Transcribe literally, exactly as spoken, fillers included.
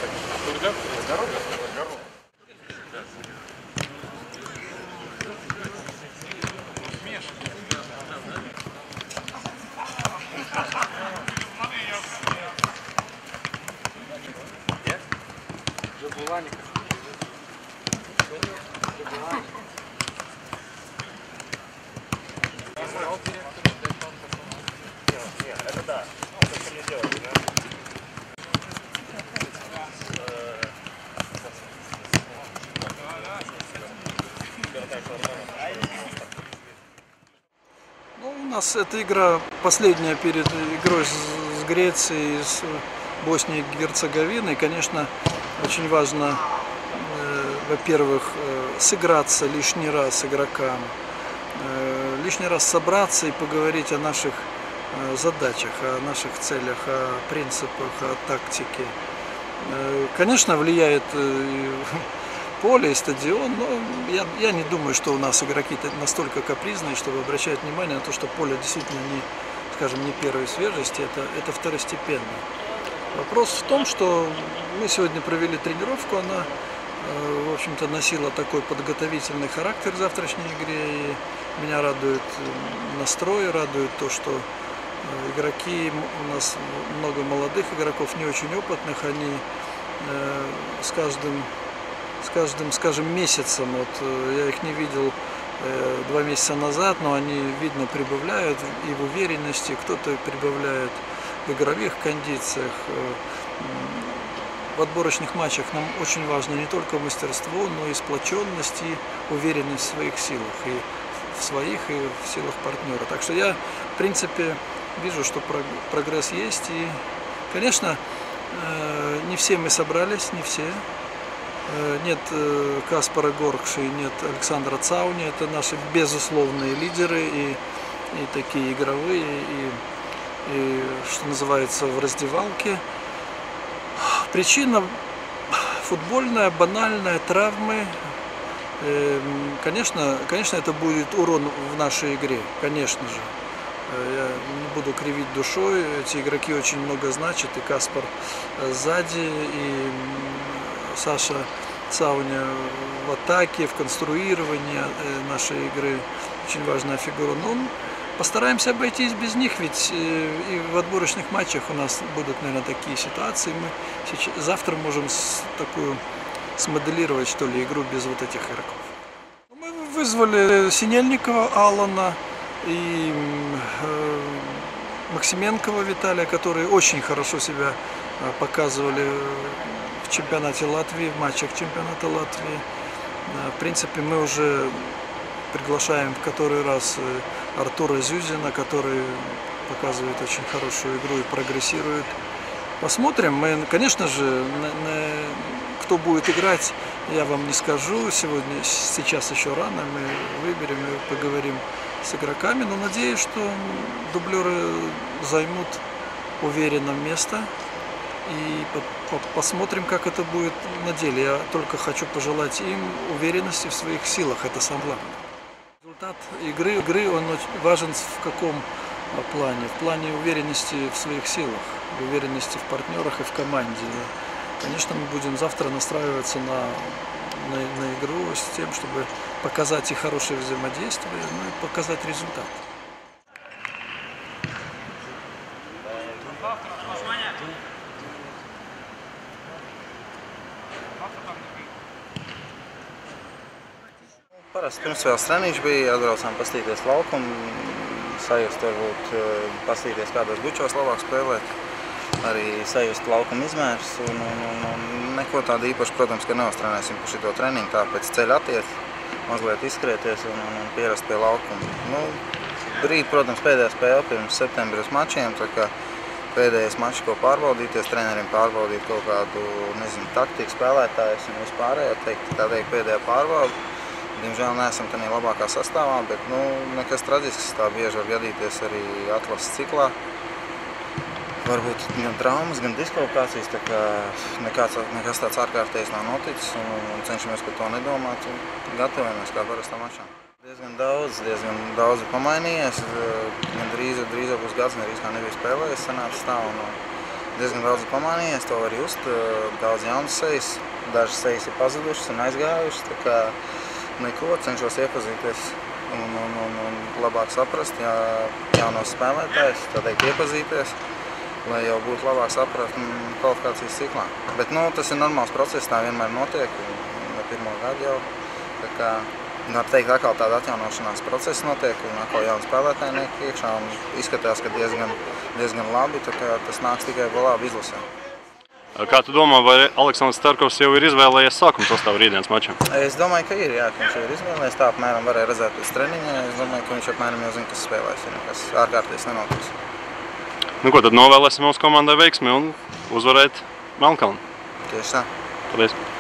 Это да, это не делать, да? Ну, у нас эта игра последняя перед игрой с, с Грецией, с Боснией и Герцеговиной. Конечно, очень важно, э, во-первых, э, сыграться лишний раз игрокам, э, лишний раз собраться и поговорить о наших э, задачах, о наших целях, о принципах, о тактике. Э, конечно, влияет э, поле и стадион, но я, я не думаю, что у нас игроки настолько капризные, чтобы обращать внимание на то, что поле действительно не, скажем, не первой свежести, это, это второстепенно. Вопрос в том, что мы сегодня провели тренировку, она, в общем-то, носила такой подготовительный характер к завтрашней игре, и меня радует настрой, радует то, что игроки, у нас много молодых игроков, не очень опытных, они с каждым с каждым, скажем, месяцем, вот я их не видел э, два месяца назад, но они, видно, прибавляют и в уверенности, кто-то прибавляет в игровых кондициях. В отборочных матчах нам очень важно не только мастерство, но и сплоченность и уверенность в своих силах, и в своих, и в силах партнера. Так что я, в принципе, вижу, что прогресс есть, и, конечно, э, не все мы собрались, не все. Нет Каспара Горкши, нет Александра Цауни, это наши безусловные лидеры и, и такие игровые, и, и, что называется, в раздевалке. Причина футбольная, банальная, травмы. Конечно, конечно, это будет урон в нашей игре, конечно же. Я не буду кривить душой, эти игроки очень много значат, и Каспар сзади, и Саша Цауня в атаке, в конструировании нашей игры, очень важная фигура. Но постараемся обойтись без них, ведь и в отборочных матчах у нас будут, наверное, такие ситуации. Мы сейчас, завтра можем с, такую смоделировать, что ли, игру без вот этих игроков. Мы вызвали Синельникова Алана и э, Максименкова Виталия, которые очень хорошо себя показывали в чемпионате Латвии, в матчах чемпионата Латвии. В принципе, мы уже приглашаем в который раз Артура Зюзина, который показывает очень хорошую игру и прогрессирует. Посмотрим. Мы, конечно же, на, на, кто будет играть, я вам не скажу. Сегодня, сейчас еще рано, мы выберем и поговорим с игроками, но надеюсь, что дублеры займут уверенно место. И посмотрим, как это будет на деле. Я только хочу пожелать им уверенности в своих силах. Это самое главное. Результат игры, игры он очень важен в каком плане? В плане уверенности в своих силах, уверенности в партнерах и в команде. Конечно, мы будем завтра настраиваться на, на, на игру с тем, чтобы показать и хорошее взаимодействие, ну и показать результат. Parasti pirmsvēles treniņš bija, atbraucām paskatīties laukumu, sajust varbūt paskatīties kādos bučos labāk spēlēt, arī sajust laukuma izmērs un, un, un, un neko tādu īpaši, protams, ka neuztrenēsim par šito treniņu, tā pēc ceļa attiet, mazliet izskrieties un, un, un pierast pie laukuma. Nu, rīt, protams, pēdējā spēle pirms septembris mačiem, tā kā pēdējais mačs, ko pārbaudīties, trenerim pārbaudīt kaut kādu, nezinu, taktiku spēlētājus un vispārējo, teikt, tā teikt, pēdējā pārbauda. Diemžēl neesam tādā labākā sastāvā, bet nu, nekas traģisks, tā bieži var gadīties arī atlases ciklā. Varbūt gan traumas, gan diskvalifikācijas, tā kā nekāds, nekas tāds ārkārtējs nav noticis un, un cenšamies par to nedomāt un gatavojamies kā parastā mačā. Diezgan daudz, diezgan daudz ir pamainījies, gan drīz, drīz būs gads, nerīz kā nebija spēlējies, sanāca tā un diezgan daudz pamainījies, to var just, daudz jaunas sejas, dažas sejas ir pazudušas un aizgājušas, tā kā neko, cenšos iepazīties un, un, un, un labāk saprast, ja jaunos spēlētājs, tā teikt iepazīties, lai jau būtu labāk sapratni kvalifikācijas ciklā. Bet, nu, tas ir normāls process, tā vienmēr notiek, ne pirmo gadu jau, tā kā, var teikt, atkal tāda atjaunošanās procesa notiek, un atkal jauni spēlētāji niek iekšā, un izskatās, ka diezgan, diezgan labi, tā kā tas nāks tikai pa labi izlasē. Kā tu domā, vai Aleksandrs Starkovs jau ir izvēlējies sākuma sastāvu rītdienas mačam? Es domāju, ka ir, jā, ka viņš jau ir izvēlējies, tā apmēram varēja redzēt pēc treniņa, es domāju, ka viņš apmēram jau zina, kas spēlēs, ja nekas ārkārtīs nenotiks. Nu ko, tad novēlēsim mūsu komandai veiksmi un uzvarēt Melnkalni. Tieši tā. Paldies.